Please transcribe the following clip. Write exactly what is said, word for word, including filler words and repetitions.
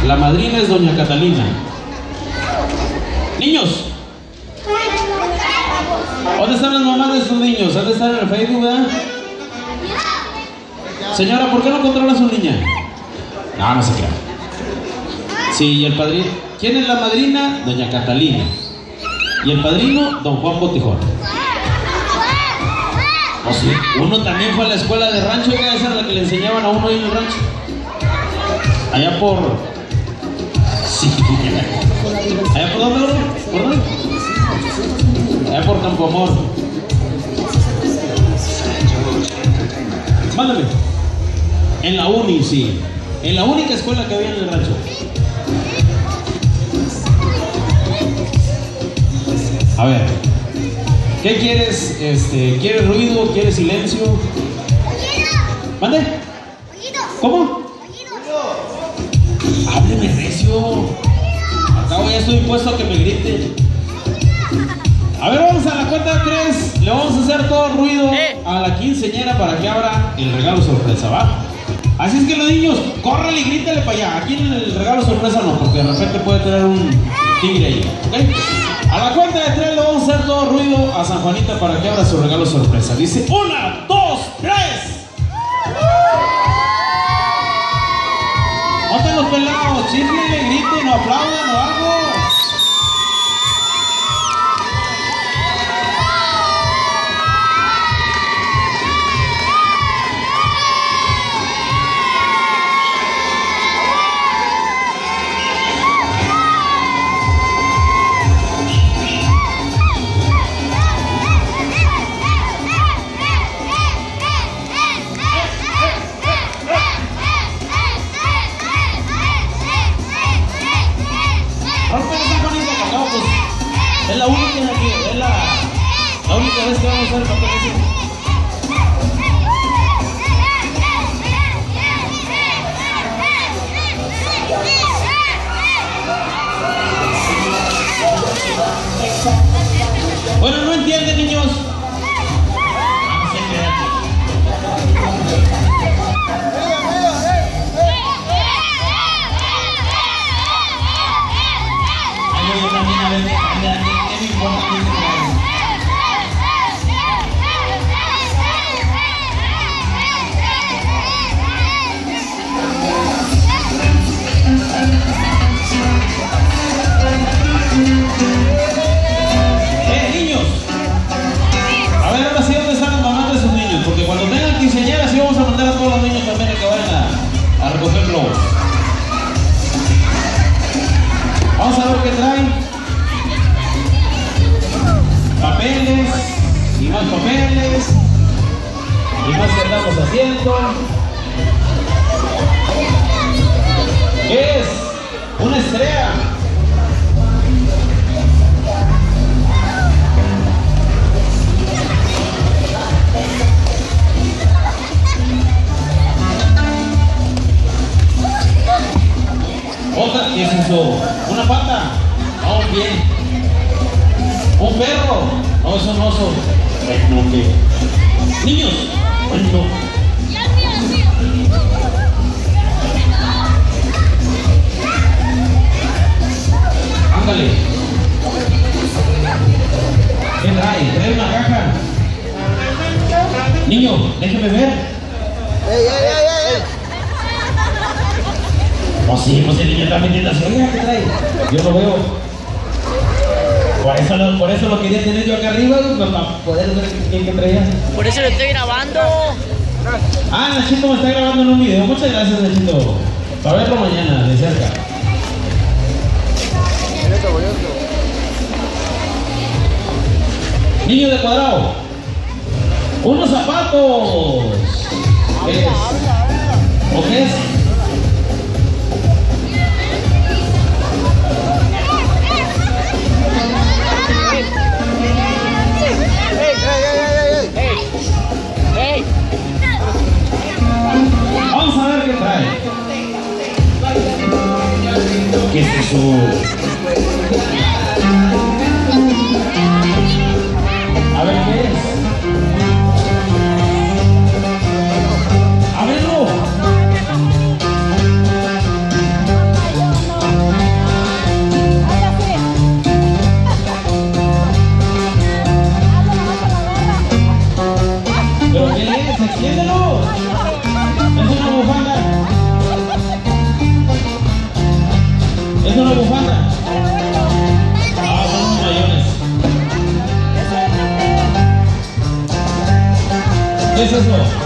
La madrina es doña Catalina. Niños, ¿dónde están las mamás de sus niños? ¿Han de estar en el Facebook, verdad? Señora, ¿por qué no controla a su niña? No, no se crea. Sí, y el padrino. ¿Quién es la madrina? Doña Catalina. Y el padrino, don Juan Botijón. ¿Oh, sí? Uno también fue a la escuela de rancho, que esa era la que le enseñaban a uno ahí en el rancho. Allá por... Sí. ¿Allá por dónde, bro? ¿Por dónde? Allá por Campo Amor. Mándame. En la uni, sí. En la única escuela que había en el rancho. A ver. ¿Qué quieres? Este, ¿quieres ruido? ¿Quieres silencio? ¿Mande? ¿Cómo? Hábleme recio. Acabo, ya estoy dispuesto a que me grite. A ver, vamos a la cuenta de tres. Le vamos a hacer todo el ruido a la quinceañera para que abra el regalo sorpresa, ¿va? Así es que los niños, córrele y grítale para allá. Aquí en el regalo sorpresa no, porque de repente puede tener un tigre ahí, ¿ok? A la cuenta de tres le vamos a hacer todo ruido a San Juanita para que abra su regalo sorpresa. Dice, una, dos, tres. No te los pelados, chiflenle, griten o aplaudan o algo. Es la única que, es la, la única vez que vamos a hacer el papel ese. Bueno, no entienden, niños. Quinceañeras y vamos a mandar a todos los niños también a que vayan a, a recoger globos. Vamos a ver qué traen. Papeles y más papeles y más que estamos haciendo. ¿Qué es? Una estrella. Otra, ¿qué es eso? ¿Una pata? No, bien. ¿Un perro? No, eso no son. No, ¿qué? Niños, no. Ándale. ¿Qué trae? ¿Trae una caja? Niño, déjeme ver. ¡Ey, ey, ey, ey! Oh, sí, pues el niño está metiendo así. Oiga, ¿qué trae? Yo lo veo. Por eso lo, por eso lo quería tener yo acá arriba, para poder ver qué, qué traía. Por eso lo estoy grabando. Ah, Nachito me está grabando en un video. Muchas gracias, Nachito. Para verlo mañana, de cerca. Niño de cuadrado. Unos zapatos. ¿Qué es? ¿O qué es? Vamos a ver qué trae. ¿Qué es eso? A ver qué es. A verlo. Es una bufanda. Es una bufanda. Ah, son unos mayones. ¿Qué es eso?